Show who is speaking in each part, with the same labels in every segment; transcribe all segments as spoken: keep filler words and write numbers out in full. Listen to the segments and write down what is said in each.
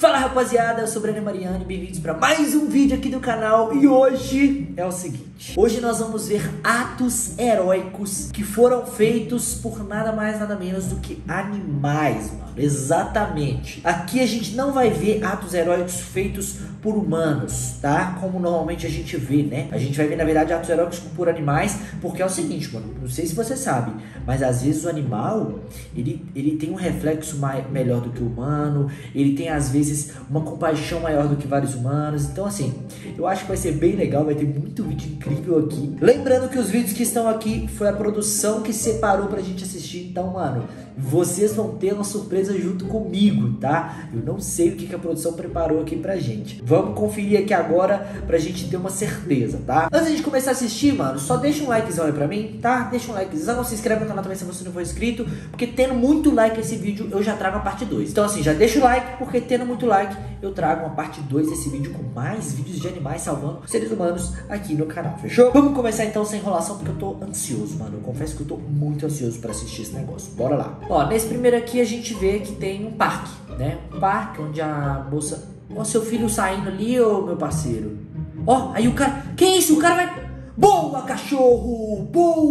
Speaker 1: Fala rapaziada, eu sou o Breno Mariani, bem-vindos para mais um vídeo aqui do canal. E hoje é o seguinte, hoje nós vamos ver atos heróicos que foram feitos por nada mais nada menos do que animais, mano. Exatamente. Aqui a gente não vai ver atos heróicos feitos por humanos, tá? Como normalmente a gente vê, né? A gente vai ver na verdade atos heróicos por animais, porque é o seguinte, mano, não sei se você sabe, mas às vezes o animal, ele, ele tem um reflexo mais, melhor do que o humano, ele tem às vezes uma compaixão maior do que vários humanos. Então assim, eu acho que vai ser bem legal, vai ter muito vídeo incrível aqui. Lembrando que os vídeos que estão aqui foi a produção que separou pra gente assistir. Então, mano, vocês vão ter uma surpresa junto comigo, tá? Eu não sei o que, que a produção preparou aqui pra gente. Vamos conferir aqui agora pra gente ter uma certeza, tá? Antes de começar a assistir, mano, só deixa um likezão aí pra mim, tá? Deixa um likezão, se inscreve no canal também se você não for inscrito, porque tendo muito like esse vídeo, eu já trago a parte dois. Então assim, já deixa o like, porque tendo muito like, eu trago uma parte dois desse vídeo com mais vídeos de animais salvando seres humanos aqui no canal, fechou? Vamos começar então sem enrolação, porque eu tô ansioso, mano. Eu confesso que eu tô muito ansioso pra assistir esse negócio. Bora lá. Ó, nesse primeiro aqui a gente vê que tem um parque, né? Um parque onde a moça... Ó, seu filho saindo ali, ô meu parceiro. Ó, aí o cara... Que isso? O cara vai... Boa, cachorro!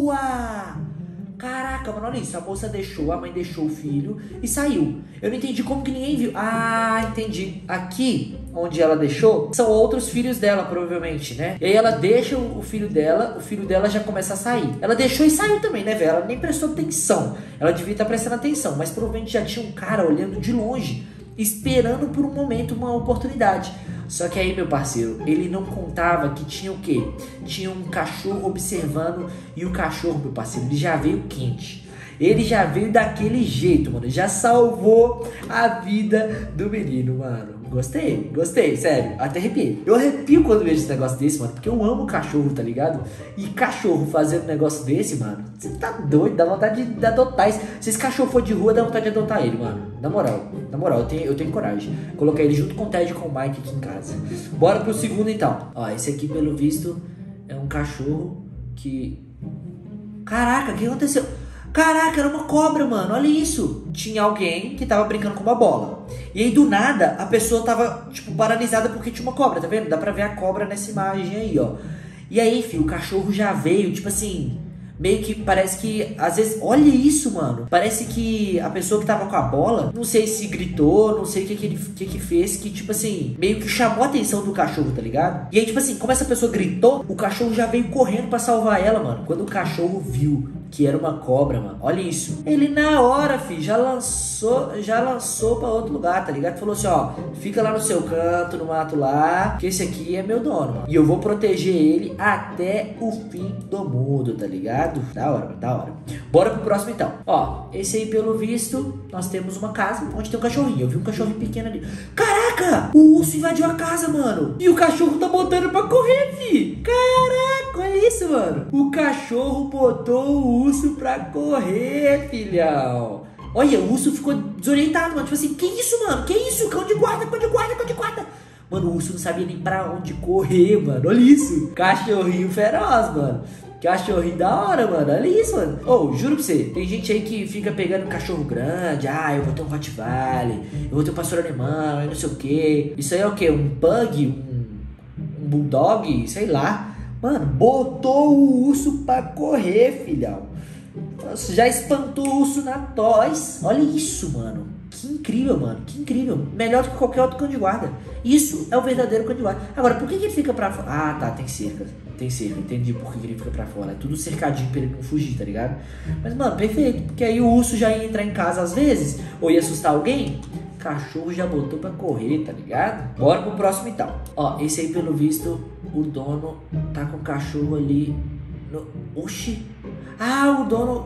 Speaker 1: Boa! Caraca, mano, olha isso. A moça deixou, a mãe deixou o filho e saiu. Eu não entendi como que ninguém viu. Ah, entendi. Aqui, onde ela deixou, são outros filhos dela, provavelmente, né? E aí ela deixa o filho dela, o filho dela já começa a sair. Ela deixou e saiu também, né, velho? Ela nem prestou atenção. Ela devia estar prestando atenção, mas provavelmente já tinha um cara olhando de longe, esperando por um momento, uma oportunidade. Só que aí, meu parceiro, ele não contava que tinha o quê? Tinha um cachorro observando, e o cachorro, meu parceiro, ele já veio quente. Ele já veio daquele jeito, mano. Já salvou a vida do menino, mano. Gostei, gostei, sério. Até arrepiei. Eu arrepio quando vejo esse negócio desse, mano, porque eu amo cachorro, tá ligado? E cachorro fazendo um negócio desse, mano, você tá doido, dá vontade de adotar isso. Se esse cachorro for de rua, dá vontade de adotar ele, mano. Na moral, na moral, eu tenho, eu tenho coragem. Colocar ele junto com o Ted e com o Mike aqui em casa. Bora pro segundo, então. Ó, esse aqui, pelo visto, é um cachorro que... Caraca, o que aconteceu? Caraca, era uma cobra, mano, olha isso. Tinha alguém que tava brincando com uma bola. E aí, do nada, a pessoa tava, tipo, paralisada porque tinha uma cobra, tá vendo? Dá pra ver a cobra nessa imagem aí, ó. E aí, filho, o cachorro já veio, tipo assim... Meio que parece que, às vezes, olha isso, mano. Parece que a pessoa que tava com a bola, não sei se gritou, não sei o que que ele que, que fez, que, tipo assim, meio que chamou a atenção do cachorro, tá ligado? E aí, tipo assim, como essa pessoa gritou, o cachorro já veio correndo pra salvar ela, mano. Quando o cachorro viu que era uma cobra, mano, olha isso. Ele na hora, filho, já lançou, já lançou pra outro lugar, tá ligado? Falou assim, ó, fica lá no seu canto, no mato lá, que esse aqui é meu dono, mano. E eu vou proteger ele até o fim do mundo, tá ligado? Da hora, da hora. Bora pro próximo então. Ó, esse aí pelo visto, nós temos uma casa onde tem um cachorrinho. Eu vi um cachorrinho pequeno ali. Caraca! O urso invadiu a casa, mano. E o cachorro tá botando pra correr, fi. Caraca, olha isso, mano. O cachorro botou o urso pra correr, filhão. Olha, o urso ficou desorientado, mano. Tipo assim, que isso, mano? Que isso? Cão de guarda, cão de guarda, cão de guarda. Mano, o urso não sabia nem pra onde correr, mano. Olha isso. Cachorrinho feroz, mano. Cachorrinho da hora, mano. Olha isso, mano. Ô, oh, juro pra você, tem gente aí que fica pegando cachorro grande. Ah, eu vou ter um Rottweiler, eu vou ter um pastor alemão, eu não sei o que. Isso aí é o que? Um pug? Um, um bulldog? Sei lá. Mano, botou o urso pra correr, filhão. Nossa, já espantou o urso na tosse. Olha isso, mano. Que incrível, mano. Que incrível. Melhor do que qualquer outro cão de guarda. Isso é o verdadeiro cão de guarda. Agora, por que, que ele fica pra fora? Ah, tá. Tem cerca. Tem cerca. Entendi por que, que ele fica pra fora. É tudo cercadinho pra ele não fugir, tá ligado? Mas, mano, perfeito. Porque aí o urso já ia entrar em casa às vezes. Ou ia assustar alguém. Cachorro já botou pra correr, tá ligado? Bora pro próximo então. Ó, esse aí, pelo visto, o dono tá com o cachorro ali no... Oxi. Ah, o dono...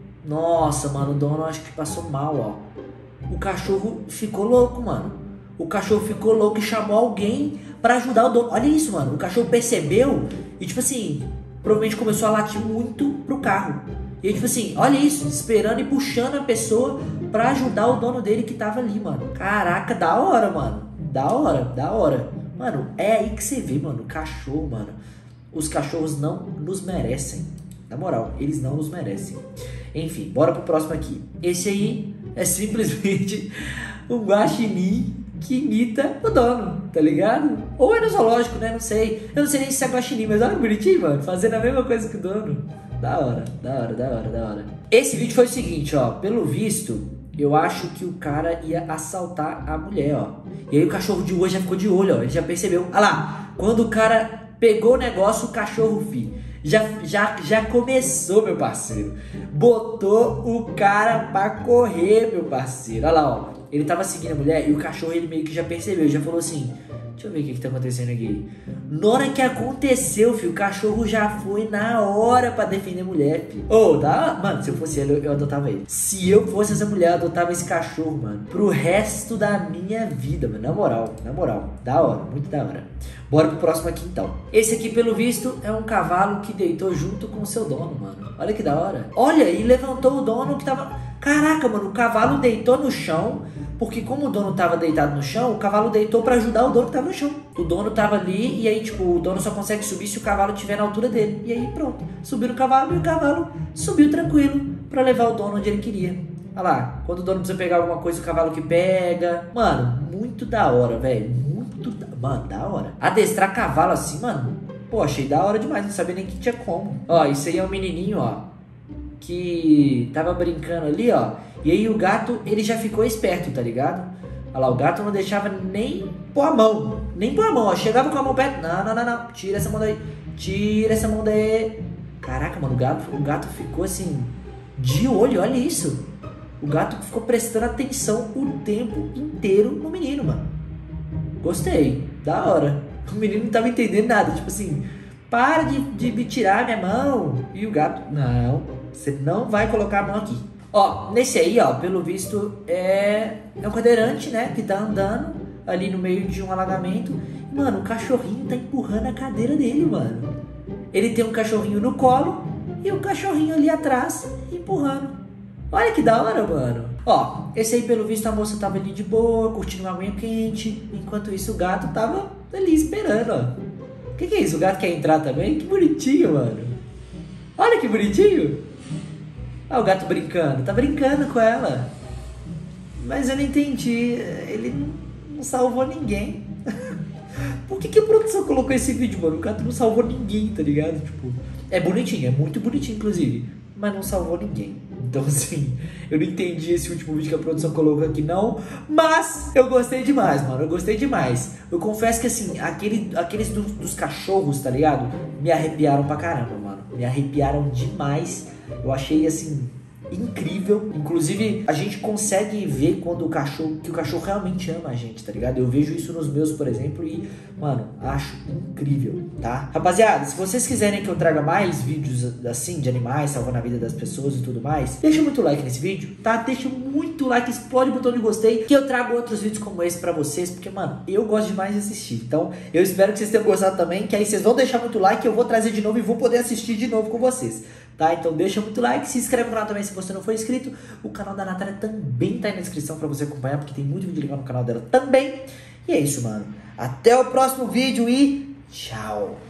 Speaker 1: Nossa, mano, o dono acho que passou mal, ó. O cachorro ficou louco, mano. O cachorro ficou louco e chamou alguém pra ajudar o dono. Olha isso, mano. O cachorro percebeu e, tipo assim, provavelmente começou a latir muito pro carro. E aí, tipo assim, olha isso, esperando e puxando a pessoa pra ajudar o dono dele que tava ali, mano. Caraca, da hora, mano. Da hora, da hora. Mano, é aí que você vê, mano, cachorro, mano. Os cachorros não nos merecem. Na moral, eles não nos merecem. Enfim, bora pro próximo aqui. Esse aí é simplesmente um guaxinim que imita o dono, tá ligado? Ou é no zoológico, né? Não sei. Eu não sei nem se é guaxinim, mas olha que bonitinho, mano. Fazendo a mesma coisa que o dono. Da hora, da hora, da hora, da hora. Esse vídeo foi o seguinte, ó. Pelo visto, eu acho que o cara ia assaltar a mulher, ó. E aí o cachorro de rua já ficou de olho, ó. Ele já percebeu. Olha lá, quando o cara pegou o negócio, o cachorro, fi, já, já, já começou, meu parceiro. Botou o cara pra correr, meu parceiro. Olha lá, ó. Ele tava seguindo a mulher e o cachorro, ele meio que já percebeu. Ele já falou assim, deixa eu ver o que que tá acontecendo aqui. Na hora que aconteceu, filho, o cachorro já foi na hora pra defender a mulher, filho. Ô, oh, tá? Mano, se eu fosse ele, eu, eu adotava ele. Se eu fosse essa mulher, eu adotava esse cachorro, mano, pro resto da minha vida, mano. Na moral, na moral. Da hora, muito da hora. Bora pro próximo aqui, então. Esse aqui, pelo visto, é um cavalo que deitou junto com o seu dono, mano. Olha que da hora. Olha, e levantou o dono que tava... Caraca, mano, o cavalo deitou no chão, porque como o dono tava deitado no chão, o cavalo deitou pra ajudar o dono que tava no chão. O dono tava ali e aí, tipo, o dono só consegue subir se o cavalo estiver na altura dele. E aí, pronto. Subiu o cavalo e o cavalo subiu tranquilo pra levar o dono onde ele queria. Olha lá, quando o dono precisa pegar alguma coisa, o cavalo que pega. Mano, muito da hora, velho. Muito da... Mano, da hora. Adestrar cavalo assim, mano, pô, achei da hora demais. Não sabia nem que tinha como. Ó, isso aí é um menininho, ó, que tava brincando ali, ó. E aí o gato, ele já ficou esperto, tá ligado? Olha lá, o gato não deixava nem pôr a mão. Nem pôr a mão, ó. Chegava com a mão perto. Não, não, não, não. Tira essa mão daí. Tira essa mão daí. Caraca, mano, o gato, o gato ficou assim, de olho, olha isso. O gato ficou prestando atenção o tempo inteiro no menino, mano. Gostei, da hora. O menino não tava entendendo nada, tipo assim, para de, de me tirar minha mão. E o gato, não, você não vai colocar a mão aqui. Ó, nesse aí, ó, pelo visto, é, é um cadeirante, né, que tá andando ali no meio de um alagamento. Mano, o cachorrinho tá empurrando a cadeira dele, mano. Ele tem um cachorrinho no colo e um cachorrinho ali atrás empurrando. Olha que da hora, mano. Ó, esse aí, pelo visto, a moça tava ali de boa, curtindo uma aguinha quente. Enquanto isso, o gato tava ali esperando, ó. O que que é isso? O gato quer entrar também? Que bonitinho, mano. Olha que bonitinho. Olha o gato brincando. Tá brincando com ela. Mas eu não entendi. Ele não salvou ninguém. Por que que a produção colocou esse vídeo, mano? O gato não salvou ninguém, tá ligado? Tipo, é bonitinho, é muito bonitinho, inclusive. Mas não salvou ninguém. Então, assim, eu não entendi esse último vídeo que a produção colocou aqui, não. Mas eu gostei demais, mano. Eu gostei demais. Eu confesso que, assim, aquele, aqueles do, dos cachorros, tá ligado? Me arrepiaram pra caramba, mano. Me arrepiaram demais. Eu achei, assim, incrível. Inclusive, a gente consegue ver quando o cachorro, que o cachorro realmente ama a gente, tá ligado? Eu vejo isso nos meus, por exemplo, e, mano, acho incrível, tá? Rapaziada, se vocês quiserem que eu traga mais vídeos assim, de animais, salvando a vida das pessoas e tudo mais, deixa muito like nesse vídeo, tá? Deixa muito like, explode o botão de gostei, que eu trago outros vídeos como esse pra vocês, porque, mano, eu gosto demais de assistir. Então, eu espero que vocês tenham gostado também, que aí vocês vão deixar muito like, eu vou trazer de novo e vou poder assistir de novo com vocês. Tá? Então deixa muito like, se inscreve no canal também se você não for inscrito. O canal da Natália também tá aí na descrição pra você acompanhar, porque tem muito vídeo legal no canal dela também. E é isso, mano. Até o próximo vídeo e tchau!